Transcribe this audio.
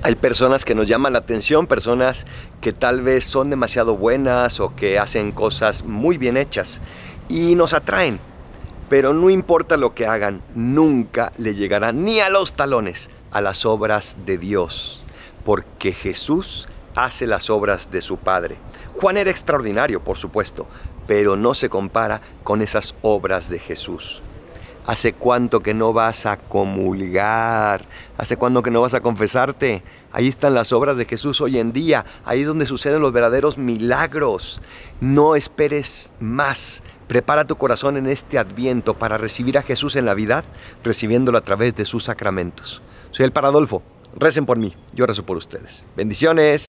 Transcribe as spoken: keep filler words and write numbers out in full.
Hay personas que nos llaman la atención, personas que tal vez son demasiado buenas o que hacen cosas muy bien hechas y nos atraen. Pero no importa lo que hagan, nunca le llegará ni a los talones a las obras de Dios, porque Jesús hace las obras de su Padre. Juan era extraordinario, por supuesto, pero no se compara con esas obras de Jesús. ¿Hace cuánto que no vas a comulgar? ¿Hace cuánto que no vas a confesarte? Ahí están las obras de Jesús hoy en día. Ahí es donde suceden los verdaderos milagros. No esperes más. Prepara tu corazón en este Adviento para recibir a Jesús en la Navidad, recibiéndolo a través de sus sacramentos. Soy el Padre Adolfo. Recen por mí. Yo rezo por ustedes. Bendiciones.